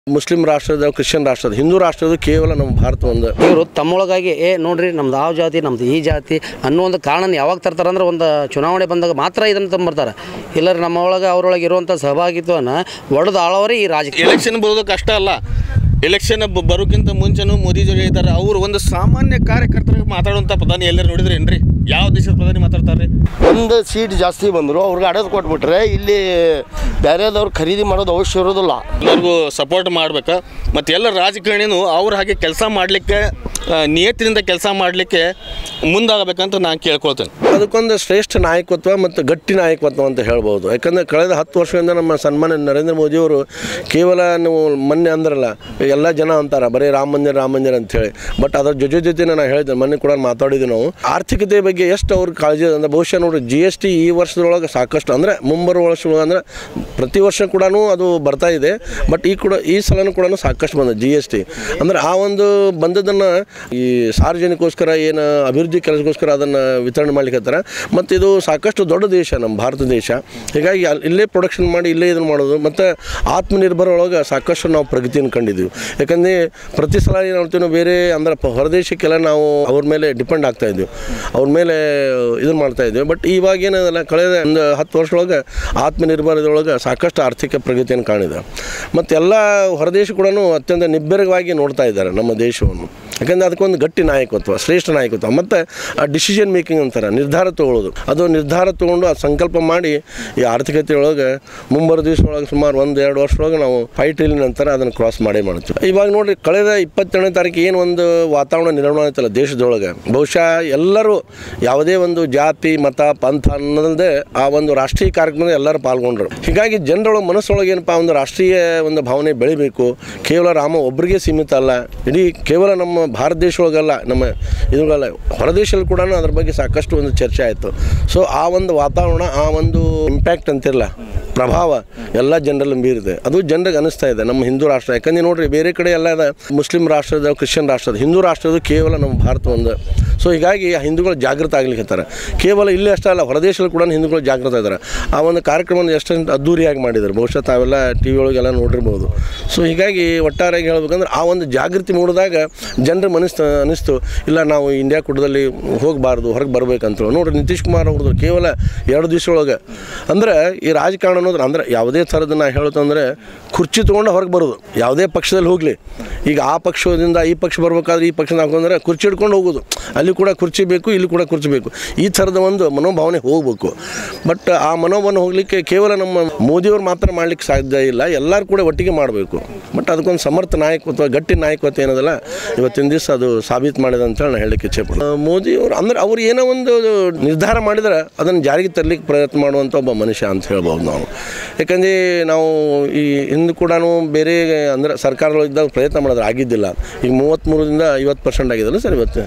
Muslim ರಾಷ್ಟ್ರದ Christian ರಾಷ್ಟ್ರದ ಹಿಂದೂ ರಾಷ್ಟ್ರದ ಕೇವಲ ನಮ್ಮ ಭಾರತ ಒಂದು ಇವರು ತಮ್ಮೊಳಗಾಗಿ ನೋಡ್ರಿ ನಮ್ದು ಆ ಜಾತಿ ನಮ್ದು ಈ ಜಾತಿ ಅನ್ನೋ ಒಂದು ಕಾರಣ ಯಾವಾಗ ತರ್ತಾರೆ ಅಂದ್ರೆ ಒಂದು ಚುನಾವಣೆ ಬಂದಾಗ ಮಾತ್ರ ಇದನ್ನು ತಂಬರ್ತಾರೆ. ಇಲ್ಲರಿ ನಮ್ಮ ಒಳಗೆ ಅವರೊಳಗೆ ಇರುವಂಥ ಸಹಭಾಗಿತ್ವನ ಒಡೆದು ಆಳವರೇ ಈ ರಾಜಕೀಯ. ಎಲೆಕ್ಷನ್ ಬರೋದು ಕಷ್ಟ ಅಲ್ಲ. ಎಲೆಕ್ಷನ್ ಬರೋಕ್ಕಿಂತ ಮುಂಚೆನೂ ಮೋದಿಜಿ ಹೇಳಿದ್ದಾರೆ. ಅವರು ಒಂದು ಸಾಮಾನ್ಯ ಕಾರ್ಯಕರ್ತರಿಗೆ ಮಾತಾಡುವಂಥ ಪ್ರಧಾನಿ ಎಲ್ಲರೂ ನೋಡಿದ್ರಿ ಏನ್ರಿ? ಯಾವ ದೇಶದ ಪ್ರಧಾನಿ ಮಾತಾಡ್ತಾರೆ? ಒಂದು ಸೀಟ್ ಜಾಸ್ತಿ ಬಂದರು ಅವ್ರಿಗೆ ಅಡದು ಕೊಟ್ಬಿಟ್ರೆ ಇಲ್ಲಿ ಬೇರೆದವ್ರು ಖರೀದಿ ಮಾಡೋದು ಅವಶ್ಯ ಇರೋದಿಲ್ಲ. ಎಲ್ಲರಿಗೂ ಸಪೋರ್ಟ್ ಮಾಡ್ಬೇಕು. ಮತ್ತು ಎಲ್ಲ ರಾಜಕಾರಣಿನೂ ಅವ್ರ ಹಾಗೆ ಕೆಲಸ ಮಾಡಲಿಕ್ಕೆ ನಿಯತ್ತಿನಿಂದ ಕೆಲಸ ಮಾಡಲಿಕ್ಕೆ ಮುಂದಾಗಬೇಕಂತ ನಾನು ಕೇಳ್ಕೊಳ್ತೇನೆ. ಅದಕ್ಕೊಂದು ಶ್ರೇಷ್ಠ ನಾಯಕತ್ವ ಮತ್ತು ಗಟ್ಟಿ ನಾಯಕತ್ವ ಅಂತ ಹೇಳ್ಬೋದು. ಯಾಕಂದರೆ ಕಳೆದ 10 ವರ್ಷದಿಂದ ನಮ್ಮ ಸನ್ಮಾನ್ಯ ನರೇಂದ್ರ ಮೋದಿಯವರು ಕೇವಲ ನೀವು ಮೊನ್ನೆ ಅಂದ್ರಲ್ಲ, ಎಲ್ಲ ಜನ ಅಂತಾರೆ ಬರೀ ರಾಮ ಮಂದಿರ ಅಂಥೇಳಿ. ಬಟ್ ಅದರ ಜೊತೆ ನಾನು ಹೇಳಿದೆ, ಮೊನ್ನೆ ಕೂಡ ಮಾತಾಡಿದ್ವಿ ನಾವು. ಆರ್ಥಿಕತೆ ಬಗ್ಗೆ ಎಷ್ಟು ಅವ್ರಿಗೆ ಕಾಳಜಿ ಅಂದರೆ ಬಹುಶಃ ನೋಡಿರಿ GST ಈ ವರ್ಷದೊಳಗೆ ಸಾಕಷ್ಟು ಅಂದರೆ ಮುಂಬರುವ ವರ್ಷದೊಳಗೆ ಅಂದರೆ ಪ್ರತಿ ವರ್ಷ ಕೂಡ ಅದು ಬರ್ತಾ ಇದೆ. ಬಟ್ ಈ ಸಲನೂ ಕೂಡ ಸಾಕಷ್ಟು ಬಂದ GST ಅಂದರೆ ಆ ಒಂದು ಬಂದದನ್ನು ಈ ಸಾರ್ವಜನಿಕೋಸ್ಕರ ಏನು ಅಭಿವೃದ್ಧಿ ಕೆಲಸಕ್ಕೋಸ್ಕರ ಅದನ್ನು ವಿತರಣೆ ಮಾಡ್ಲಿಕ್ಕೆ. ಮತ್ತು ಇದು ಸಾಕಷ್ಟು ದೊಡ್ಡ ದೇಶ ನಮ್ಮ ಭಾರತ ದೇಶ. ಹೀಗಾಗಿ ಇಲ್ಲೇ ಪ್ರೊಡಕ್ಷನ್ ಮಾಡಿ ಇಲ್ಲೇ ಇದನ್ನು ಮಾಡೋದು ಮತ್ತು ಆತ್ಮನಿರ್ಭರ ಒಳಗೆ ಸಾಕಷ್ಟು ನಾವು ಪ್ರಗತಿಯನ್ನು ಕಂಡಿದ್ದೀವಿ. ಯಾಕಂದರೆ ಪ್ರತಿ ಸಲ ಏನು ಹೇಳ್ತೀವಿ ನಾವು ಬೇರೆ ಅಂದರೆ ಹೊರದೇಶಕ್ಕೆಲ್ಲ ನಾವು ಅವ್ರ ಮೇಲೆ ಡಿಪೆಂಡ್ ಆಗ್ತಾಯಿದ್ವಿ, ಅವ್ರ ಮೇಲೆ ಇದನ್ನು ಮಾಡ್ತಾಯಿದ್ವಿ. ಬಟ್ ಇವಾಗ ಏನದಲ್ಲ, ಕಳೆದ ಒಂದು 10 ವರ್ಷದೊಳಗೆ ಆತ್ಮನಿರ್ಭರದೊಳಗೆ ಸಾಕಷ್ಟು ಆರ್ಥಿಕ ಪ್ರಗತಿಯನ್ನು ಕಾಣಿದೆ. ಮತ್ತು ಎಲ್ಲ ಹೊರದೇಶ ಕೂಡ ಅತ್ಯಂತ ನಿಬ್ಬೆರಗಾಗಿ ನೋಡ್ತಾ ಇದ್ದಾರೆ ನಮ್ಮ ದೇಶವನ್ನು. ಯಾಕಂದರೆ ಅದಕ್ಕೊಂದು ಗಟ್ಟಿ ನಾಯಕತ್ವ, ಶ್ರೇಷ್ಠ ನಾಯಕತ್ವ ಮತ್ತು ಡಿಸಿಷನ್ ಮೇಕಿಂಗ್ ಅಂತಾರೆ, ನಿರ್ಧಾರ ತೊಗೊಳ್ಳೋದು. ಅದು ನಿರ್ಧಾರ ತೊಗೊಂಡು ಆ ಸಂಕಲ್ಪ ಮಾಡಿ ಈ ಆರ್ಥಿಕತೆ ಒಳಗೆ ಮುಂಬರುವ ದಿವಸ ಒಳಗೆ ಸುಮಾರು 1-2 ವರ್ಷದೊಳಗೆ ನಾವು 5 ಟ್ರಿಲಿಯನ್ ಅಂತಾರೆ ಅದನ್ನು ಕ್ರಾಸ್ ಮಾಡ್ತೀವಿ. ಇವಾಗ ನೋಡಿರಿ, ಕಳೆದ 22ನೇ ತಾರೀಕು ಏನು ಒಂದು ವಾತಾವರಣ ನಿರ್ಮಾಣ ಆಯ್ತಲ್ಲ ದೇಶದೊಳಗೆ, ಬಹುಶಃ ಎಲ್ಲರೂ ಯಾವುದೇ ಒಂದು ಜಾತಿ ಮತ ಪಂಥ ಅನ್ನೋದೇ ಆ ಒಂದು ರಾಷ್ಟ್ರೀಯ ಕಾರ್ಯಕ್ರಮದಲ್ಲಿ ಎಲ್ಲರೂ ಪಾಲ್ಗೊಂಡ್ರು. ಹೀಗಾಗಿ ಜನರೊಳಗೆ ಮನಸ್ಸೊಳಗೆ ಏನಪ್ಪ ಒಂದು ರಾಷ್ಟ್ರೀಯ ಒಂದು ಭಾವನೆ ಬೆಳಿಬೇಕು. ಕೇವಲ ರಾಮ ಒಬ್ಬರಿಗೆ ಸೀಮಿತ ಅಲ್ಲ, ಇಡೀ ಕೇವಲ ನಮ್ಮ ಭಾರತ ದೇಶ ಒಳಗಲ್ಲ, ನಮ್ಮ ಇದ್ರೊಳಗಲ್ಲ, ಹೊರದೇಶದಲ್ಲಿ ಕೂಡ ಅದ್ರ ಬಗ್ಗೆ ಸಾಕಷ್ಟು ಒಂದು ಚರ್ಚೆ ಆಯಿತು. ಸೊ ಆ ಒಂದು ವಾತಾವರಣ, ಆ ಒಂದು ಇಂಪ್ಯಾಕ್ಟ್ ಅಂತಿರಲ್ಲ, ಪ್ರಭಾವ ಎಲ್ಲ ಜನರಲ್ಲಿ ಬೀರಿದೆ. ಅದು ಜನರಿಗೆ ಅನಿಸ್ತಾ ಇದೆ ನಮ್ಮ ಹಿಂದೂ ರಾಷ್ಟ್ರ. ಯಾಕಂದರೆ ನೋಡಿರಿ, ಬೇರೆ ಕಡೆ ಎಲ್ಲ ಇದೆ ಮುಸ್ಲಿಂ ರಾಷ್ಟ್ರದ ಕ್ರಿಶ್ಚಿಯನ್ ರಾಷ್ಟ್ರದ ಹಿಂದೂ ರಾಷ್ಟ್ರದ ಕೇವಲ ನಮ್ಮ ಭಾರತ ಒಂದು. ಸೊ ಹೀಗಾಗಿ ಹಿಂದೂಗಳು ಜಾಗೃತ ಆಗ್ಲಿಕ್ಕೆ ಕೇವಲ ಇಲ್ಲಿ ಅಷ್ಟೇ ಅಲ್ಲ, ಹೊರದೇಶದಲ್ಲಿ ಕೂಡ ಹಿಂದೂಗಳು ಜಾಗೃತ ಇದ್ದಾರೆ. ಆ ಒಂದು ಕಾರ್ಯಕ್ರಮವನ್ನು ಎಷ್ಟು ಅದ್ದೂರಿಯಾಗಿ ಮಾಡಿದ್ದಾರೆ, ಬಹುಶಃ ತಾವೆಲ್ಲ TV ಒಳಗೆಲ್ಲ ನೋಡಿರ್ಬೋದು. ಸೊ ಹೀಗಾಗಿ ಒಟ್ಟಾರೆಯಾಗಿ ಹೇಳ್ಬೇಕಂದ್ರೆ ಆ ಒಂದು ಜಾಗೃತಿ ಮೂಡಿದಾಗ ಜನರ ಅನಿಸ್ತು ಇಲ್ಲ ನಾವು ಇಂಡಿಯಾ ಕೂಟದಲ್ಲಿ ಹೋಗಬಾರ್ದು, ಹೊರಗೆ ಬರಬೇಕಂತ. ನೋಡಿರಿ, ನಿತೀಶ್ ಕುಮಾರ್ ಅವ್ರದ್ದು ಕೇವಲ 2 ದಿವಸ ಒಳಗೆ ಅಂದರೆ ಈ ರಾಜಕಾರಣ ಅನ್ನೋದು ಅಂದರೆ ಯಾವುದೇ ಥರದ ನಾ ಹೇಳೋದಂದರೆ ಕುರ್ಚಿ ತೊಗೊಂಡು ಹೊರಗೆ ಬರೋದು, ಯಾವುದೇ ಪಕ್ಷದಲ್ಲಿ ಹೋಗಲಿ. ಈಗ ಆ ಪಕ್ಷದಿಂದ ಈ ಪಕ್ಷ ಬರಬೇಕಾದ್ರೆ ಈ ಪಕ್ಷದ ಹಾಕೊಂಡ್ರೆ ಕುರ್ಚಿ ಹಿಡ್ಕೊಂಡು ಹೋಗೋದು, ಅಲ್ಲಿ ಕೂಡ ಕುರ್ಚಿ ಬೇಕು, ಇಲ್ಲಿ ಕೂಡ ಕುರ್ಚಿ ಬೇಕು, ಈ ಥರದ ಒಂದು ಮನೋಭಾವನೆ ಹೋಗಬೇಕು. ಬಟ್ ಆ ಮನೋಭಾವನೆ ಹೋಗಲಿಕ್ಕೆ ಕೇವಲ ನಮ್ಮ ಮೋದಿಯವ್ರು ಮಾತ್ರ ಮಾಡಲಿಕ್ಕೆ ಸಾಧ್ಯ ಇಲ್ಲ, ಎಲ್ಲರೂ ಕೂಡ ಒಟ್ಟಿಗೆ ಮಾಡಬೇಕು. ಬಟ್ ಅದಕ್ಕೊಂದು ಸಮರ್ಥ ನಾಯಕತ್ವ, ಗಟ್ಟಿ ನಾಯಕತ್ವ ಏನದಲ್ಲ ಇವತ್ತಿನ ದಿವಸ ಅದು ಸಾಬೀತು ಮಾಡಿದೆ ಅಂತೇಳಿ ನಾನು ಹೇಳಲಿಕ್ಕೆ ಇಚ್ಛೆಪಡ್ತೀನಿ. ಮೋದಿಯವರು ಅಂದರೆ ಅವ್ರು ಏನೋ ಒಂದು ನಿರ್ಧಾರ ಮಾಡಿದ್ರೆ ಅದನ್ನು ಜಾರಿಗೆ ತರಲಿಕ್ಕೆ ಪ್ರಯತ್ನ ಮಾಡುವಂಥ ಒಬ್ಬ ಮನುಷ್ಯ ಅಂತ ಹೇಳ್ಬೋದು ನಾವು. ಯಾಕಂದರೆ ನಾವು ಈ ಹಿಂದೆ ಕೂಡ ಬೇರೆ ಅಂದರೆ ಸರ್ಕಾರಗಳಿದ್ದಾಗ ಪ್ರಯತ್ನ ಮಾಡಿದ್ರೆ ಆಗಿದ್ದಿಲ್ಲ. ಈಗ 33ರಿಂದ 50% ಆಗಿದಲ್ಲ ಸರ್ ಇವತ್ತು.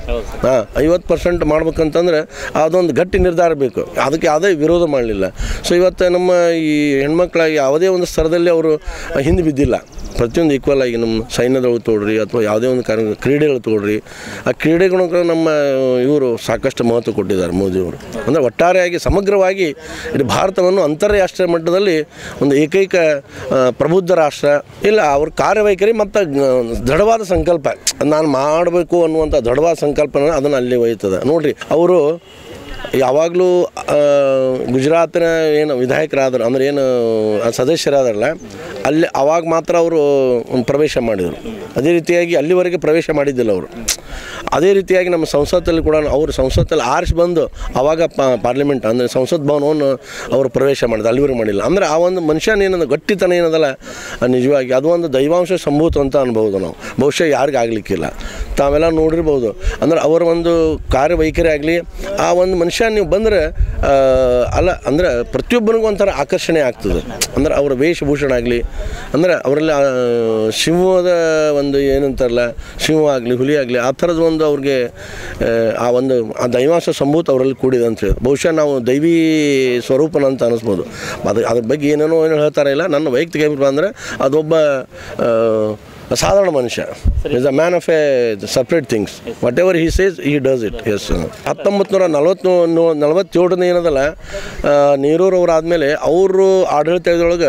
50% ಮಾಡ್ಬೇಕಂತಂದ್ರೆ ಅದೊಂದು ಗಟ್ಟಿ ನಿರ್ಧಾರ ಬೇಕು, ಅದಕ್ಕೆ ಯಾವುದೇ ವಿರೋಧ ಮಾಡಲಿಲ್ಲ. ಸೊ ಇವತ್ತು ನಮ್ಮ ಈ ಹೆಣ್ಮಕ್ಳಾಗಿ ಯಾವುದೇ ಒಂದು ಸ್ತರದಲ್ಲಿ ಅವರು ಹಿಂದೆ ಬಿದ್ದಿಲ್ಲ. ಪ್ರತಿಯೊಂದು ಈಕ್ವಲ್ ಆಗಿ ನಮ್ಮ ಸೈನ್ಯದೊಳಗೆ ತೊಗೊಳ್ರಿ ಅಥವಾ ಯಾವುದೇ ಒಂದು ಕ್ರೀಡೆಗಳು ತೊಗೊಳ್ರಿ, ಆ ಕ್ರೀಡೆಗಳು ನಮ್ಮ ಇವರು ಸಾಕಷ್ಟು ಮಹತ್ವ ಕೊಟ್ಟಿದ್ದಾರೆ ಮೋದಿಯವರು. ಅಂದರೆ ಒಟ್ಟಾರೆಯಾಗಿ ಸಮಗ್ರವಾಗಿ ಇಡೀ ಭಾರತವನ್ನು ಅಂತಾರಾಷ್ಟ್ರೀಯ ಮಟ್ಟದಲ್ಲಿ ಒಂದು ಏಕೈಕ ಪ್ರಬುದ್ಧ ರಾಷ್ಟ್ರ ಇಲ್ಲ, ಅವ್ರ ಕಾರ್ಯವೈಖರಿ ಮತ್ತು ದೃಢವಾದ ಸಂಕಲ್ಪ ನಾನು ಮಾಡಬೇಕು ಅನ್ನುವಂಥ ದೃಢವಾದ ಸಂಕಲ್ಪನ ಅದನ್ನು ಅಲ್ಲಿ ಒಯ್ತದೆ. ನೋಡಿರಿ, ಅವರು ಯಾವಾಗಲೂ ಗುಜರಾತಿನ ಏನು ವಿಧಾಯಕರಾದರು ಅಂದರೆ ಏನು ಸದಸ್ಯರಾದ್ರಲ್ಲ, ಅಲ್ಲಿ ಅವಾಗ ಮಾತ್ರ ಅವರು ಪ್ರವೇಶ ಮಾಡಿದರು. ಅದೇ ರೀತಿಯಾಗಿ ಅಲ್ಲಿವರೆಗೆ ಪ್ರವೇಶ ಮಾಡಿದ್ದಿಲ್ಲ ಅವರು. ಅದೇ ರೀತಿಯಾಗಿ ನಮ್ಮ ಸಂಸತ್ತಲ್ಲಿ ಕೂಡ ಅವರು ಸಂಸತ್ತಲ್ಲಿ ಆರಿಸಿ ಬಂದು ಆವಾಗ ಪಾರ್ಲಿಮೆಂಟ್ ಅಂದರೆ ಸಂಸತ್ ಭವನವನ್ನು ಅವರು ಪ್ರವೇಶ ಮಾಡಿದ್ರು, ಅಲ್ಲಿವರೆಗೆ ಮಾಡಿಲ್ಲ. ಅಂದರೆ ಆ ಒಂದು ಮನುಷ್ಯನ ಏನಂದ್ರೆ ಗಟ್ಟಿತನ ಏನದಲ್ಲ, ನಿಜವಾಗಿ ಅದು ಒಂದು ದೈವಾಂಶ ಸಂಭೂತ ಅಂತ ಅನ್ಬೋದು ನಾವು. ಬಹುಶಃ ಯಾರಿಗೂ ಆಗಲಿಕ್ಕಿಲ್ಲ, ತಾವೆಲ್ಲ ನೋಡಿರ್ಬೋದು. ಅಂದರೆ ಅವರ ಒಂದು ಕಾರ್ಯವೈಖರಿ ಆಗಲಿ, ಆ ಒಂದು ಮನುಷ್ಯ ನೀವು ಬಂದರೆ ಅಲ್ಲ ಅಂದರೆ ಪ್ರತಿಯೊಬ್ಬನಿಗೂ ಒಂಥರ ಆಕರ್ಷಣೆ ಆಗ್ತದೆ. ಅಂದರೆ ಅವರ ವೇಷಭೂಷಣ ಆಗಲಿ, ಅಂದರೆ ಅವರಲ್ಲಿ ಸಿಂಹದ ಒಂದು ಏನಂತಾರಲ್ಲ, ಸಿಂಹ ಆಗಲಿ ಹುಲಿ ಆಗಲಿ ಆ ಥರದ ಒಂದು ಅವ್ರಿಗೆ ಆ ದೈವಾಂಶ ಸಂಭೂತ ಅವರಲ್ಲಿ ಕೂಡಿದೆ ಅಂತ ಹೇಳಿ ಬಹುಶಃ ನಾವು ದೈವಿ ಸ್ವರೂಪನ ಅಂತ ಅನ್ನಿಸ್ಬೋದು. ಅದ್ರ ಬಗ್ಗೆ ಏನೇನೋ ಹೇಳ್ತಾರೆ ಇಲ್ಲ, ನನ್ನ ವೈಯಕ್ತಿಕ ಅಭಿಪ್ರಾಯ ಅಂದರೆ ಅದೊಬ್ಬ ಸಾಧಾರಣ ಮನುಷ್ಯ is a man of a separate things whatever he says he does it as 1947 ಏನದಲ್ಲ ನೆಹರೂರವ್ರು ಆದಮೇಲೆ ಅವರು ಆಡಳಿತದೊಳಗೆ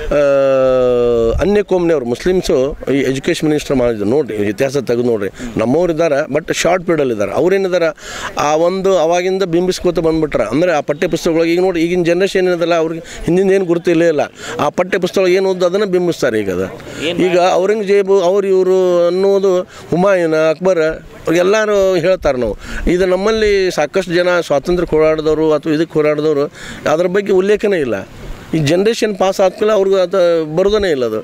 ಅನ್ಯ ಕೋಮ್ನೆಯವರು ಮುಸ್ಲಿಮ್ಸು ಈ ಎಜುಕೇಷನ್ ಮಿನಿಸ್ಟರ್ ಮಾಡಿದ್ರು ನೋಡಿರಿ ಇತಿಹಾಸ ತೆಗೆದು ನೋಡಿರಿ ನಮ್ಮವ್ರು ಇದ್ದಾರೆ ಬಟ್ ಶಾರ್ಟ್ ಪೀರಿಯಡಲ್ಲಿ ಇದ್ದಾರೆ ಅವ್ರೇನಿದ್ದಾರೆ ಆ ಒಂದು ಅವಾಗಿಂದ ಬಿಂಬಿಸ್ಕೋತ ಬಂದುಬಿಟ್ರೆ ಅಂದರೆ ಆ ಪಠ್ಯ ಪುಸ್ತಕಗಳಿಗೆ ಈಗ ನೋಡಿ ಈಗಿನ ಜನ್ರೇಷನ್ ಏನದಲ್ಲ ಅವ್ರಿಗೆ ಹಿಂದಿನ ಏನು ಗುರುತಿಲ್ಲೇ ಇಲ್ಲ ಆ ಪಠ್ಯ ಪುಸ್ತಕ ಏನು ಓದೋ ಅದನ್ನು ಬಿಂಬಿಸ್ತಾರೆ ಈಗ ಔರಂಗಜೇಬು ಅವ್ರು ಇವರು ಅನ್ನೋದು ಹುಮಾಯೂನ್ ಅಕ್ಬರ್ ಎಲ್ಲರೂ ಹೇಳ್ತಾರೆ ನಾವು ಇದು ನಮ್ಮಲ್ಲಿ ಸಾಕಷ್ಟು ಜನ ಸ್ವಾತಂತ್ರ್ಯ ಹೋರಾಡಿದವರು ಅಥವಾ ಇದಕ್ಕೆ ಹೋರಾಡಿದವರು ಅದ್ರ ಬಗ್ಗೆ ಉಲ್ಲೇಖನೇ ಇಲ್ಲ ಈ ಜನ್ರೇಷನ್ ಪಾಸ್ ಆದ್ಮೇಲೆ ಅವ್ರಿಗೆ ಅದು ಬರೋದೇ ಇಲ್ಲ ಅದು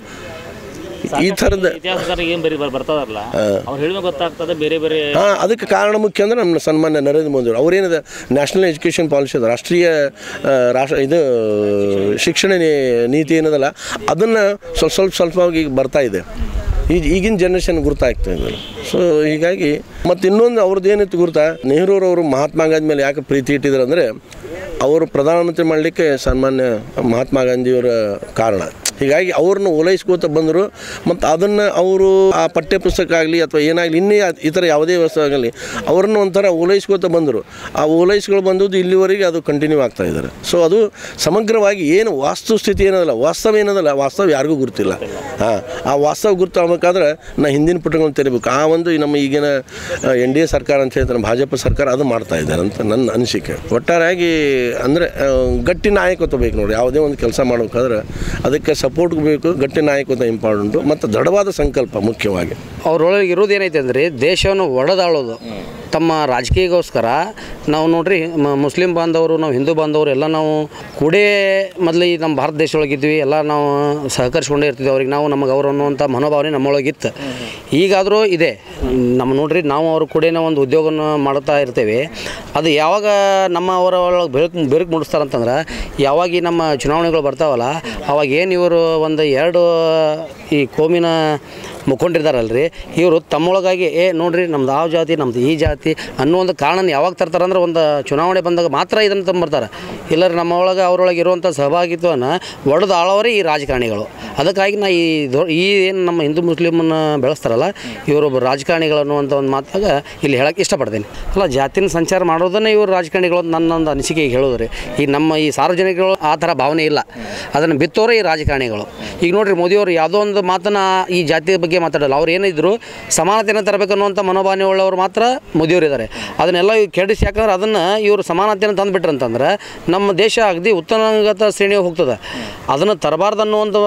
ಈ ಥರದ ಬರ್ತದಲ್ಲ ಅವ್ರು ಹೇಳಿದ್ರೆ ಗೊತ್ತಾಗ್ತದೆ ಬೇರೆ ಬೇರೆ ಅದಕ್ಕೆ ಕಾರಣ ಮುಖ್ಯ ಅಂದರೆ ನಮ್ಮ ಸನ್ಮಾನ್ಯ ನರೇಂದ್ರ ಮೋದಿ ಅವರು ಅವರೇನಿದೆ ನ್ಯಾಷನಲ್ ಎಜುಕೇಷನ್ ಪಾಲಿಸಿ ಅದ ರಾಷ್ಟ್ರೀಯ ಇದು ಶಿಕ್ಷಣ ನೀತಿ ಏನದಲ್ಲ ಅದನ್ನು ಸ್ವಲ್ಪವಾಗಿ ಈಗ ಬರ್ತಾ ಇದೆ ಈಗಿನ ಜನ್ರೇಷನ್ ಗುರ್ತಾಗ್ತಾ ಇದ್ದಾರೆ ಸೊ ಹೀಗಾಗಿ ಮತ್ತು ಇನ್ನೊಂದು ಅವ್ರದ್ದು ಏನಿತ್ತು ಗುರ್ತಾ ನೆಹರೂರವರು ಮಹಾತ್ಮ ಗಾಂಧಿ ಮೇಲೆ ಯಾಕೆ ಪ್ರೀತಿ ಇಟ್ಟಿದ್ರು ಅಂದರೆ ಅವರು ಪ್ರಧಾನಮಂತ್ರಿ ಮಾಡಲಿಕ್ಕೆ ಸನ್ಮಾನ್ಯ ಮಹಾತ್ಮ ಗಾಂಧಿಯವರ ಕಾರಣ ಹೀಗಾಗಿ ಅವ್ರನ್ನ ಓಲೈಸ್ಕೋತ ಬಂದರು ಮತ್ತು ಅದನ್ನು ಅವರು ಆ ಪಠ್ಯ ಪುಸ್ತಕ ಆಗಲಿ ಅಥವಾ ಏನಾಗಲಿ ಇನ್ನೇ ಇತರ ಯಾವುದೇ ವಸ್ತು ಆಗಲಿ ಅವ್ರನ್ನ ಒಂಥರ ಓಲೈಸ್ಕೋತ ಬಂದರು ಆ ಓಲೈಸ್ಗಳು ಬಂದದ್ದು ಇಲ್ಲಿವರೆಗೆ ಅದು ಕಂಟಿನ್ಯೂ ಆಗ್ತಾ ಇದ್ದಾರೆ ಸೊ ಅದು ಸಮಗ್ರವಾಗಿ ಏನು ವಾಸ್ತುಸ್ಥಿತಿ ಏನದಲ್ಲ ವಾಸ್ತವ ಯಾರಿಗೂ ಗುರುತಿಲ್ಲ ಆ ವಾಸ್ತವ ಗುರುತು ಆಗ್ಬೇಕಾದ್ರೆ ನಾ ಹಿಂದಿನ ಪುಟಗಳನ್ನು ತೆರಿಬೇಕು ಆ ಒಂದು ನಮ್ಮ ಈಗಿನ NDA ಸರ್ಕಾರ ಅಂತ ಹೇಳ್ತಾರೆ ಭಾಜಪ ಸರ್ಕಾರ ಅದು ಮಾಡ್ತಾ ಇದ್ದಾರೆ ಅಂತ ನನ್ನ ಅನಿಸಿಕೆ ಒಟ್ಟಾರೆಯಾಗಿ ಅಂದರೆ ಗಟ್ಟಿ ನಾಯಕತ್ವ ಬೇಕು ನೋಡಿ ಯಾವುದೇ ಒಂದು ಕೆಲಸ ಮಾಡಬೇಕಾದ್ರೆ ಅದಕ್ಕೆ ಸಪೋರ್ಟ್ ಬೇಕು ಗಟ್ಟಿ ನಾಯಕತ್ವ ಇಂಪಾರ್ಟೆಂಟು ಮತ್ತು ದೃಢವಾದ ಸಂಕಲ್ಪ ಮುಖ್ಯವಾಗಿ ಅವ್ರೊಳಗೆ ಇರೋದೇನೈತೆ ಅಂದರೆ ದೇಶವನ್ನು ಒಡೆದಾಳೋದು ತಮ್ಮ ರಾಜಕೀಯಕ್ಕೋಸ್ಕರ ನಾವು ನೋಡ್ರಿ ಮುಸ್ಲಿಂ ಬಾಂಧವರು ನಾವು ಹಿಂದೂ ಬಾಂಧವರು ಎಲ್ಲ ನಾವು ಕೂಡೇ ಮೊದಲು ಈ ನಮ್ಮ ಭಾರತ ದೇಶದೊಳಗಿದ್ವಿ ಎಲ್ಲ ನಾವು ಸಹಕರಿಸ್ಕೊಂಡೇ ಇರ್ತಿದ್ವಿ ಅವ್ರಿಗೆ ನಾವು ನಮಗೆ ಅವರು ಅನ್ನುವಂಥ ಮನೋಭಾವನೆ ನಮ್ಮೊಳಗಿತ್ತು ಈಗಾದರೂ ಇದೆ ನಮ್ಮ ನೋಡ್ರಿ ನಾವು ಅವ್ರ ಕೂಡೇನೆ ಒಂದು ಉದ್ಯೋಗವನ್ನು ಮಾಡ್ತಾ ಇರ್ತೇವೆ ಅದು ಯಾವಾಗ ನಮ್ಮ ಅವರ ಒಳಗೆ ಬೆರಕು ಮೂಡಿಸ್ತಾರಂತಂದ್ರೆ ಯಾವಾಗ ಈ ನಮ್ಮ ಚುನಾವಣೆಗಳು ಬರ್ತಾವಲ್ಲ ಅವಾಗ ಏನು ಇವರು ಒಂದು 2 ಈ ಕೋಮಿನ ಮುಖಂಡರಿದ್ದಾರಲ್ರಿ ಇವರು ತಮ್ಮೊಳಗಾಗಿ ನೋಡ್ರಿ ನಮ್ದು ಆ ಜಾತಿ ನಮ್ದು ಈ ಜಾತಿ ಅನ್ನೋ ಒಂದು ಕಾರಣನ ಯಾವಾಗ ತರ್ತಾರೆ ಅಂದ್ರೆ ಒಂದು ಚುನಾವಣೆ ಬಂದಾಗ ಮಾತ್ರ ಇದನ್ನು ತಂಬರ್ತಾರೆ ಇಲ್ಲರಿ ನಮ್ಮ ಒಳಗೆ ಅವರೊಳಗೆ ಇರುವಂಥ ಸಹಭಾಗಿತ್ವವನ್ನು ಒಡೆದು ಆಳವರೇ ಈ ರಾಜಕಾರಣಿಗಳು ಅದಕ್ಕಾಗಿ ನಾ ಈ ಏನು ನಮ್ಮ ಹಿಂದೂ ಮುಸ್ಲಿಮನ್ನು ಬೆಳೆಸ್ತಾರಲ್ಲ ಇವರೊಬ್ಬ ರಾಜಕಾರಣಿಗಳು ಅನ್ನುವಂಥ ಒಂದು ಮಾತಾಗ ಇಲ್ಲಿ ಹೇಳೋಕ್ಕೆ ಇಷ್ಟಪಡ್ತೀನಿ ಅಲ್ಲ ಜಾತಿನ ಸಂಚಾರ ಮಾಡೋದನ್ನೇ ಇವರು ರಾಜಕಾರಣಿಗಳು ಅಂತ ನನ್ನೊಂದು ಅನಿಸಿಕೆಗೆ ಹೇಳೋದ್ರಿ ಈ ನಮ್ಮ ಈ ಸಾರ್ವಜನಿಕರು ಆ ಥರ ಭಾವನೆ ಇಲ್ಲ ಅದನ್ನು ಬಿತ್ತೋರೇ ಈ ರಾಜಕಾರಣಿಗಳು ಈಗ ನೋಡ್ರಿ ಮೋದಿಯವರು ಯಾವುದೋ ಒಂದು ಮಾತನ್ನು ಈ ಜಾತಿಯ ಬಗ್ಗೆ ಮಾತಾಡಲ್ಲ ಅವ್ರು ಏನಿದ್ರು ಸಮಾನತೆಯನ್ನು ತರಬೇಕನ್ನುವಂಥ ಮನೋಭಾವನೆ ಉಳ್ಳವರು ಮಾತ್ರ ಮೋದಿಯವರು ಇದ್ದಾರೆ ಅದನ್ನೆಲ್ಲ ಕೆಡಿಸಿ ಯಾಕಂದ್ರೆ ಅದನ್ನು ಇವರು ಸಮಾನತೆಯನ್ನು ತಂದುಬಿಟ್ರು ಅಂತಂದ್ರೆ ನಮ್ಮ ದೇಶ ಅಗದಿ ಉತ್ತಮಗತ ಶ್ರೇಣಿಗೆ ಹೋಗ್ತದೆ ಅದನ್ನು ತರಬಾರ್ದು ಅನ್ನುವಂಥ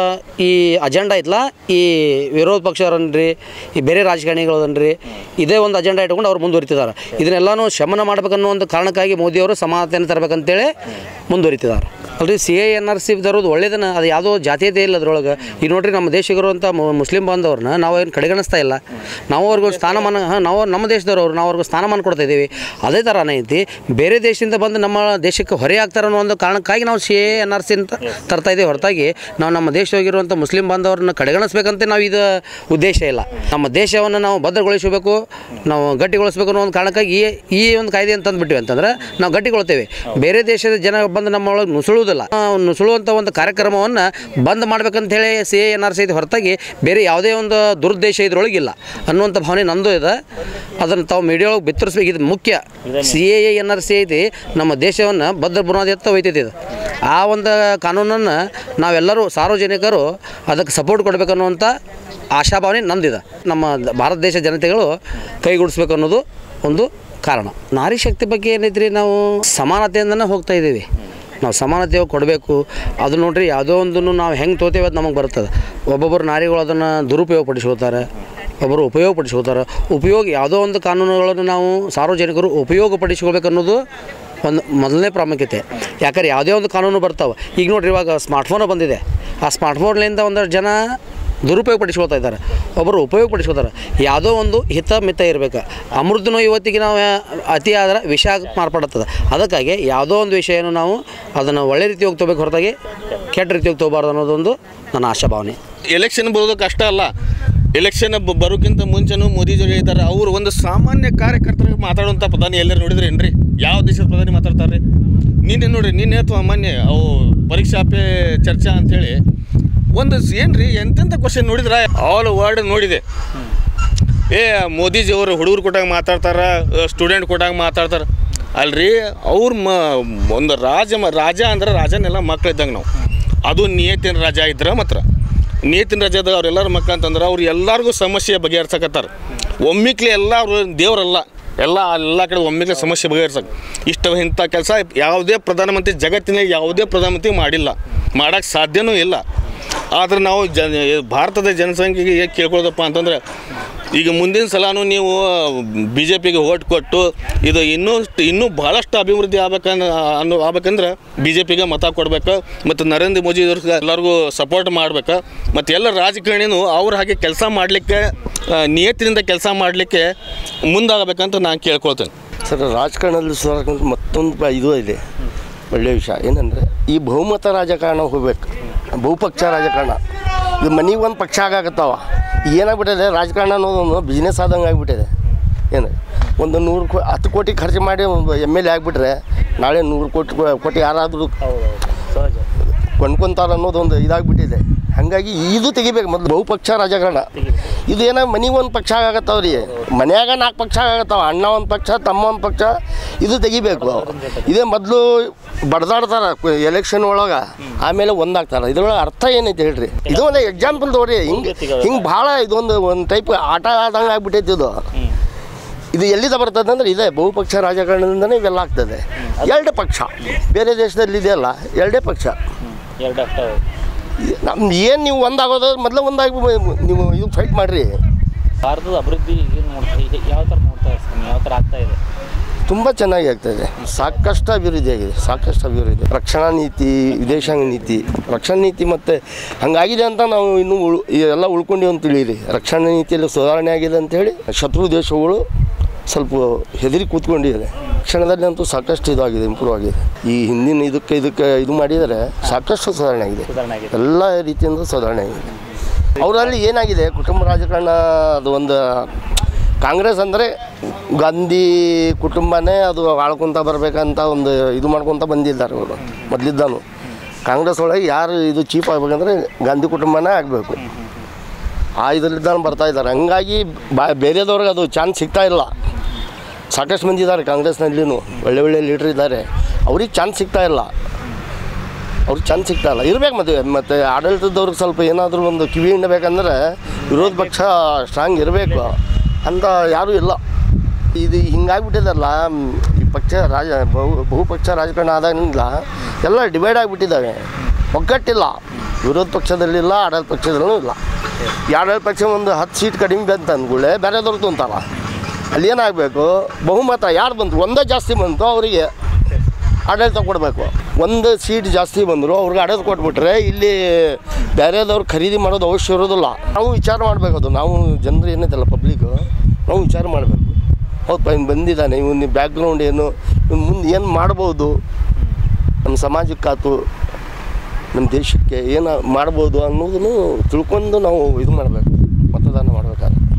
ಈ ಅಜೆಂಡಾ ಐತಲ್ಲ ಈ ವಿರೋಧ ಪಕ್ಷರನ್ರಿ ಈ ಬೇರೆ ರಾಜಕಾರಣಿಗಳದನ್ರಿ ಇದೇ ಒಂದು ಅಜೆಂಡಾ ಇಟ್ಕೊಂಡು ಅವ್ರು ಮುಂದುವರಿತಿದ್ದಾರೆ ಇದನ್ನೆಲ್ಲನೂ ಶಮನ ಮಾಡ್ಬೇಕನ್ನೋ ಕಾರಣಕ್ಕಾಗಿ ಮೋದಿಯವರು ಸಮಾನತೆಯನ್ನು ತರಬೇಕಂತೇಳಿ ಮುಂದುವರಿತಿದ್ದಾರೆ ಅಲ್ರಿ CA-NRC ತರೋದು ಒಳ್ಳೇದನ್ನ ಅದು ಯಾವುದೋ ಜಾತೀಯತೆ ಇಲ್ಲ ಅದ್ರೊಳಗೆ ಈಗ ನೋಡ್ರಿ ನಮ್ಮ ದೇಶಿಗರುವಂಥ ಮುಸ್ಲಿಂ ಬಾಂಧವ್ರನ್ನ ನಾವು ಏನು ಕಡೆಗಣಿಸ್ತಾ ಇಲ್ಲ ನಾವು ಅವ್ರಿಗೊಂದು ಸ್ಥಾನಮಾನ ನಾವು ನಮ್ಮ ದೇಶದವ್ರವ್ರು ನಾವು ಅವ್ರಿಗೆ ಸ್ಥಾನಮಾನ ಕೊಡ್ತಾ ಇದ್ದೀವಿ ಅದೇ ಥರನೇ ಐತಿ ಬೇರೆ ದೇಶದಿಂದ ಬಂದು ನಮ್ಮ ದೇಶಕ್ಕೆ ಹೊರೆ ಆಗ್ತಾರೆ ಅನ್ನೋ ಒಂದು ಕಾರಣಕ್ಕಾಗಿ ನಾವು CA-NRC ಅಂತ ತರ್ತಾ ಇದ್ದೀವಿ ಹೊರತಾಗಿ ನಾವು ನಮ್ಮ ದೇಶದೊಳಗಿರುವಂಥ ಮುಸ್ಲಿಂ ಬಾಂಧವ್ರನ್ನ ಕಡೆಗಣಿಸ್ಬೇಕಂತ ನಾವು ಇದು ಉದ್ದೇಶ ಇಲ್ಲ ನಮ್ಮ ದೇಶವನ್ನು ನಾವು ಭದ್ರಗೊಳಿಸಬೇಕು ನಾವು ಗಟ್ಟಿಗೊಳಿಸಬೇಕು ಅನ್ನೋ ಒಂದು ಕಾರಣಕ್ಕಾಗಿ ಈ ಒಂದು ಕಾಯ್ದೆ ಅಂತ ತಂದುಬಿಟ್ಟಿವಿ ಅಂತಂದ್ರೆ ನಾವು ಗಟ್ಟಿಗೊಳ್ತೇವೆ ಬೇರೆ ದೇಶದ ಜನ ಬಂದು ನಮ್ಮ ಒಳಗೆ ನುಸುಳುವುದಿಲ್ಲ ನುಸುಳುವಂಥ ಒಂದು ಕಾರ್ಯಕ್ರಮವನ್ನು ಬಂದ್ ಮಾಡ್ಬೇಕಂತ ಹೇಳಿ CA-NRC ಐತೆ ಹೊರತಾಗಿ ಬೇರೆ ಯಾವುದೇ ಒಂದು ದುರುದ್ದೇಶ ಇದ್ರೊಳಗಿಲ್ಲ ಅನ್ನುವಂಥ ಭಾವನೆ ನಂದು ಇದೆ ಅದನ್ನು ತಾವು ಮೀಡಿಯಾ ಒಳಗೆ ಬಿತ್ತರಿಸ್ಬೇಕು ಇದು ಮುಖ್ಯ CA-NRC ಐತಿ ನಮ್ಮ ದೇಶವನ್ನು ಭದ್ರ ಬುನಾದಿ ಎತ್ತ ಒಯ್ತೈತಿ ಇದು ಆ ಒಂದು ಕಾನೂನನ್ನು ನಾವೆಲ್ಲರೂ ಸಾರ್ವಜನಿಕರು ಅದಕ್ಕೆ ಸಪೋರ್ಟ್ ಕೊಡಬೇಕನ್ನುವಂಥ ಆಶಾಭಾವನೆ ನಂದಿದೆ ನಮ್ಮ ಭಾರತ ದೇಶ ಜನತೆಗಳು ಕೈಗೂಡಿಸ್ಬೇಕು ಅನ್ನೋದು ಒಂದು ಕಾರಣ ನಾರಿ ಶಕ್ತಿ ಬಗ್ಗೆ ಏನೈತ್ರಿ ನಾವು ಸಮಾನತೆಯಿಂದನೇ ಹೋಗ್ತಾ ಇದ್ದೀವಿ ನಾವು ಸಮಾನತೆ ಕೊಡಬೇಕು ಅದು ನೋಡ್ರಿ ಯಾವುದೋ ಒಂದನ್ನು ನಾವು ಹೆಂಗೆ ತೋತೇವೆ ಅದು ನಮಗೆ ಬರ್ತದೆ ಒಬ್ಬೊಬ್ಬರು ನಾರಿಗಳು ಅದನ್ನು ದುರುಪಯೋಗಪಡಿಸ್ಕೋತಾರೆ ಒಬ್ಬರು ಉಪಯೋಗಪಡಿಸ್ಕೋತಾರೆ ಯಾವುದೋ ಒಂದು ಕಾನೂನುಗಳನ್ನು ನಾವು ಸಾರ್ವಜನಿಕರು ಉಪಯೋಗಪಡಿಸ್ಕೋಬೇಕನ್ನೋದು ಒಂದು ಮೊದಲನೇ ಪ್ರಾಮುಖ್ಯತೆ ಯಾಕಂದ್ರೆ ಯಾವುದೇ ಒಂದು ಕಾನೂನು ಬರ್ತಾವೆ ಈಗ ನೋಡ್ರಿ ಇವಾಗ ಸ್ಮಾರ್ಟ್ಫೋನ್ ಬಂದಿದೆ ಆ ಸ್ಮಾರ್ಟ್ಫೋನ್ಲಿಂದ ಒಂದಷ್ಟು ಜನ ದುರುಪಯೋಗಪಡಿಸ್ಕೊಳ್ತಾ ಇದ್ದಾರೆ ಒಬ್ಬರು ಉಪಯೋಗಪಡಿಸ್ಕೋತಾರೆ ಯಾವುದೋ ಒಂದು ಹಿತ ಮಿತ ಇರಬೇಕು ಅಮೃತನೂ ಇವತ್ತಿಗೆ ನಾವು ಅತಿ ಆದ್ರೆ ವಿಷ ಮಾರ್ಪಡುತ್ತದೆ ಅದಕ್ಕಾಗಿ ಯಾವುದೋ ಒಂದು ವಿಷಯನೂ ನಾವು ಅದನ್ನು ಒಳ್ಳೆ ರೀತಿ ಹೋಗ್ತೋಬೇಕು ಹೊರತಾಗಿ ಕೆಟ್ಟ ರೀತಿ ಹೋಗ್ತೋಗಬಾರ್ದು ಅನ್ನೋದೊಂದು ನನ್ನ ಆಶಾಭಾವನೆ ಎಲೆಕ್ಷನ್ ಬರೋದು ಕಷ್ಟ ಅಲ್ಲ ಎಲೆಕ್ಷನ್ ಬರೋಕ್ಕಿಂತ ಮುಂಚೆನೂ ಮೋದಿಜಿ ಹೇಳ್ತಾರೆ ಅವರು ಒಂದು ಸಾಮಾನ್ಯ ಕಾರ್ಯಕರ್ತರಿಗೆ ಮಾತಾಡುವಂಥ ಪ್ರಧಾನಿ ಎಲ್ಲರೂ ನೋಡಿದ್ರೇನ್ರಿ ಯಾವ ದೇಶದ ಪ್ರಧಾನಿ ಮಾತಾಡ್ತಾರೆ ರೀ ನಿನ್ನೆ ನೋಡಿರಿ ನಿನ್ನೆ ಅಥವಾ ಮೊನ್ನೆ ಅವು ಪರೀಕ್ಷಾ ಪೇ ಚರ್ಚಾ ಅಂಥೇಳಿ ಒಂದು ಏನ್ರಿ ಎಂತೆಂಥ ಕ್ವಶನ್ ನೋಡಿದ್ರೆ ಆಲ್ ವರ್ಡ್ ನೋಡಿದೆ. ಮೋದಿಜಿಯವರು ಹುಡುಗರು ಕೊಟ್ಟಾಗ ಮಾತಾಡ್ತಾರೆ, ಸ್ಟೂಡೆಂಟ್ ಕೊಟ್ಟಾಗ ಮಾತಾಡ್ತಾರೆ. ಅಲ್ರಿ ಅವ್ರು ಒಂದು ರಾಜ ಅಂದ್ರೆ ರಾಜನೆಲ್ಲ ಮಕ್ಳು ಇದ್ದಂಗೆ ನಾವು. ಅದು ನಿಯತ್ತಿನ ರಾಜ ಇದ್ರೆ ಮಾತ್ರ ನಿಯತ್ತಿನ ರಾಜ್ಯದ ಅವ್ರೆಲ್ಲರ ಮಕ್ಳು ಅಂತಂದ್ರೆ ಅವ್ರು ಎಲ್ಲರಿಗೂ ಸಮಸ್ಯೆ ಬಗೆಹರ್ಸಕತ್ತಾರೆ. ಒಮ್ಮಿಕ್ಲೆ ಎಲ್ಲ ಅವರು ದೇವರಲ್ಲ, ಎಲ್ಲ ಕಡೆ ಒಮ್ಮಿಕ್ಲೆ ಸಮಸ್ಯೆ ಬಗೆಹರ್ಸಕ್ಕೆ ಇಂಥ ಕೆಲಸ ಯಾವುದೇ ಪ್ರಧಾನಮಂತ್ರಿ ಜಗತ್ತಿನಾಗ ಯಾವುದೇ ಪ್ರಧಾನಮಂತ್ರಿ ಮಾಡಿಲ್ಲ, ಮಾಡೋಕ್ಕೆ ಸಾಧ್ಯನೂ ಇಲ್ಲ. ಆದರೆ ನಾವು ಭಾರತದ ಜನಸಂಖ್ಯೆಗೆ ಕೇಳ್ಕೊಳ್ಳೋದಪ್ಪ ಅಂತಂದರೆ, ಈಗ ಮುಂದಿನ ಸಲನೂ ನೀವು BJPಗೆ ಓಟ್ ಕೊಟ್ಟು ಇದು ಇನ್ನೂ ಭಾಳಷ್ಟು ಅಭಿವೃದ್ಧಿ ಆಗ್ಬೇಕಂದ್ರೆ BJPಗೆ ಮತ ಕೊಡ್ಬೇಕು. ಮತ್ತು ನರೇಂದ್ರ ಮೋದಿ ಅವ್ರಿಗೆ ಎಲ್ಲರಿಗೂ ಸಪೋರ್ಟ್ ಮಾಡ್ಬೇಕು. ಮತ್ತು ಎಲ್ಲ ರಾಜಕಾರಣಿನೂ ಅವ್ರ ಹಾಗೆ ಕೆಲಸ ಮಾಡಲಿಕ್ಕೆ ನಿಯತ್ತಿನಿಂದ ಕೆಲಸ ಮಾಡಲಿಕ್ಕೆ ಮುಂದಾಗಬೇಕಂತ ನಾನು ಕೇಳ್ಕೊಳ್ತೇನೆ. ಸರ್, ರಾಜಕಾರಣದಲ್ಲಿ ಸುಧಾರಿಸೋದು ಮತ್ತೊಂದು ಇದು ಇದೆ ಒಳ್ಳೆಯ ವಿಷಯ ಏನಂದರೆ, ಈ ಬಹುಮತ ರಾಜಕಾರಣ ಹೋಗ್ಬೇಕು, ಬಹುಪಕ್ಷ ರಾಜಕಾರಣ. ಇದು ಮನೆಗೆ ಒಂದು ಪಕ್ಷ ಆಗಾಕತ್ತಾವ. ಏನಾಗ್ಬಿಟ್ಟಿದೆ, ರಾಜಕಾರಣ ಅನ್ನೋದೊಂದು ಬಿಸ್ನೆಸ್ ಆದಂಗೆ ಆಗಿಬಿಟ್ಟಿದೆ. ಏನು ಒಂದು 10 ಕೋಟಿ ಖರ್ಚು ಮಾಡಿ MLA ಆಗಿಬಿಟ್ರೆ ನಾಳೆ 100 ಕೋಟಿ ಯಾರಾದರೂ ಕೊಂಡ್ಕೊತಾರೆ ಅನ್ನೋದೊಂದು ಇದಾಗಿಬಿಟ್ಟಿದೆ. ಹಾಗಾಗಿ ಇದು ತೆಗಿಬೇಕು ಮೊದಲು, ಬಹುಪಕ್ಷ ರಾಜಕಾರಣ. ಇದು ಏನೋ ಮನೆಗೆ ಒಂದು ಪಕ್ಷ ಆಗತ್ತವ್ರಿ, ಮನ್ಯಾಗ 4 ಪಕ್ಷ ಆಗತ್ತಾವ, ಅಣ್ಣ ಒಂದು ಪಕ್ಷ, ತಮ್ಮ ಒಂದು ಪಕ್ಷ. ಇದು ತೆಗಿಬೇಕು. ಇದೇ ಮೊದಲು ಬಡ್ದಾಡ್ತಾರೆ ಎಲೆಕ್ಷನ್ ಒಳಗೆ, ಆಮೇಲೆ ಒಂದಾಗ್ತಾರೆ. ಇದ್ರೊಳಗೆ ಅರ್ಥ ಏನೈತೆ ಹೇಳ್ರಿ? ಇದು ಒಂದು ಎಕ್ಸಾಂಪಲ್ ತಗೋರಿ. ಹಿಂಗೆ ಭಾಳ ಇದೊಂದು ಟೈಪ್ ಆಟ ಆದಂಗೆ ಆಗ್ಬಿಟ್ಟೈತಿ ಇದು ಎಲ್ಲಿಂದ ಬರ್ತದೆ ಅಂದರೆ ಇದೇ ಬಹುಪಕ್ಷ ರಾಜಕಾರಣದಿಂದನೇ ಇವೆಲ್ಲ ಆಗ್ತದೆ. 2 ಪಕ್ಷ ಬೇರೆ ದೇಶದಲ್ಲಿ ಇದೆಯಲ್ಲ, 2 ಪಕ್ಷ. ನಮ್ದು ಏನು ನೀವು ಒಂದಾಗೋದು ಮೊದಲು ಒಂದಾಗಿ ನೀವು ಇದು ಫೈಟ್ ಮಾಡಿರಿ. ಭಾರತದ ಅಭಿವೃದ್ಧಿ ಯಾವ ಥರ ನೋಡ್ತಾ ಇರ್ತೀನಿ, ಯಾವ ಥರ ಆಗ್ತಾ ಇದೆ? ತುಂಬ ಚೆನ್ನಾಗಿ ಆಗ್ತಾಯಿದೆ. ಸಾಕಷ್ಟು ಅಭಿವೃದ್ಧಿ ಆಗಿದೆ, ಸಾಕಷ್ಟು ಅಭಿವೃದ್ಧಿ. ರಕ್ಷಣಾ ನೀತಿ, ವಿದೇಶಾಂಗ ನೀತಿ, ರಕ್ಷಣಾ ನೀತಿ ಮತ್ತು ಹಂಗಾಗಿದೆ ಅಂತ ನಾವು ಇನ್ನೂ ಎಲ್ಲ ಉಳ್ಕೊಂಡಿವಿ ಅಂತ ತಿಳಿಯಿರಿ. ರಕ್ಷಣಾ ನೀತಿಯಲ್ಲಿ ಸುಧಾರಣೆ ಆಗಿದೆ ಅಂಥೇಳಿ ಶತ್ರು ದೇಶಗಳು ಸ್ವಲ್ಪ ಹೆದರಿ ಕೂತ್ಕೊಂಡಿದೆ. ಶಿಕ್ಷಣದಲ್ಲಿ ಅಂತೂ ಸಾಕಷ್ಟು ಇದಾಗಿದೆ, ಇಂಪ್ರೂವ್ ಆಗಿದೆ. ಈ ಹಿಂದಿನ ಇದಕ್ಕೆ ಇದು ಮಾಡಿದರೆ ಸಾಕಷ್ಟು ಸುಧಾರಣೆ ಆಗಿದೆ, ಎಲ್ಲ ರೀತಿಯಿಂದ ಸುಧಾರಣೆ ಆಗಿದೆ. ಅವರಲ್ಲಿ ಏನಾಗಿದೆ, ಕುಟುಂಬ ರಾಜಕಾರಣ ಅದು ಒಂದು ಕಾಂಗ್ರೆಸ್ ಅಂದರೆ ಗಾಂಧಿ ಕುಟುಂಬನೇ ಅದು ಆಳ್ಕೊತ ಬರಬೇಕಂತ ಒಂದು ಇದು ಮಾಡ್ಕೊತ ಬಂದಿದ್ದಾರೆ ಅವರು ಮೊದಲಿದ್ದಾನು. ಕಾಂಗ್ರೆಸ್ ಒಳಗೆ ಯಾರು ಇದು ಚೀಫ್ ಆಗಬೇಕಂದ್ರೆ ಗಾಂಧಿ ಕುಟುಂಬನೇ ಆಗಬೇಕು, ಆ ಇದರಲ್ಲಿದ್ದಾನು ಬರ್ತಾಯಿದ್ದಾರೆ. ಹಂಗಾಗಿ ಬೇರೆದವ್ರಿಗೆ ಅದು ಚಾನ್ಸ್ ಸಿಗ್ತಾ ಇಲ್ಲ. ಸಾಕಷ್ಟು ಮಂದಿ ಇದ್ದಾರೆ ಕಾಂಗ್ರೆಸ್ನಲ್ಲಿನೂ, ಒಳ್ಳೆ ಲೀಡ್ರ್ ಇದ್ದಾರೆ, ಅವ್ರಿಗೆ ಚಾನ್ಸ್ ಸಿಗ್ತಾ ಇಲ್ಲ. ಇರಬೇಕು. ಮತ್ತು ಆಡಳಿತದವ್ರಿಗೆ ಸ್ವಲ್ಪ ಏನಾದರೂ ಒಂದು ಕಿವಿ ಹಿಂಡಬೇಕಂದ್ರೆ ವಿರೋಧ ಪಕ್ಷ ಸ್ಟ್ರಾಂಗ್ ಇರಬೇಕು ಅಂತ ಯಾರೂ ಇಲ್ಲ. ಇದು ಹಿಂಗಾಗಿಬಿಟ್ಟಿದಲ್ಲ, ಈ ಪಕ್ಷ ಬಹುಪಕ್ಷ ರಾಜಕಾರಣ ಆದಾಗಿನಿಂದ ಎಲ್ಲ ಡಿವೈಡ್ ಆಗಿಬಿಟ್ಟಿದ್ದಾವೆ, ಒಗ್ಗಟ್ಟಿಲ್ಲ. ವಿರೋಧ ಪಕ್ಷದಲ್ಲಿಲ್ಲ, ಆಡಳಿತ ಪಕ್ಷದಲ್ಲೂ ಇಲ್ಲ. ಆಡಳಿತ ಪಕ್ಷ ಒಂದು 10 ಸೀಟ್ ಕಡಿಮೆ ಬಂತು ಅಂದ್ಕೊಳ್ಳೆ ಬೇರೆದವ್ರು ತುಂತಾರ. ಅಲ್ಲಿ ಏನಾಗಬೇಕು, ಬಹುಮತ ಯಾರು ಬಂತು, ಒಂದೇ ಜಾಸ್ತಿ ಬಂತು ಅವರಿಗೆ ಆಡಳಿತ ಕೊಡಬೇಕು. 1 ಸೀಟ್ ಜಾಸ್ತಿ ಬಂದರು ಅವ್ರಿಗೆ ಆಡಳಿತ ಕೊಟ್ಬಿಟ್ರೆ ಇಲ್ಲಿ ಬೇರೆದವ್ರು ಖರೀದಿ ಮಾಡೋದು ಅವಶ್ಯ ಇರೋದಿಲ್ಲ. ನಾವು ವಿಚಾರ ಮಾಡಬೇಕು, ಅದು ನಾವು ಜನರು ಏನೈತಲ್ಲ ಪಬ್ಲಿಕ್ಕು, ನಾವು ವಿಚಾರ ಮಾಡಬೇಕು. ಹೌದಪ್ಪ, ಇನ್ನು ಬಂದಿದ್ದಾನೆ, ಇವನು ಬ್ಯಾಕ್ಗ್ರೌಂಡ್ ಏನು, ಇವ್ನು ಮುಂದೆ ಏನು ಮಾಡ್ಬೋದು, ನಮ್ಮ ಸಮಾಜಕ್ಕಾಯ್ತು ನಮ್ಮ ದೇಶಕ್ಕೆ ಏನು ಮಾಡ್ಬೋದು ಅನ್ನೋದನ್ನು ತಿಳ್ಕೊಂಡು ನಾವು ಇದು ಮಾಡಬೇಕು, ಮತದಾನ ಮಾಡಬೇಕಾದ್ರೆ.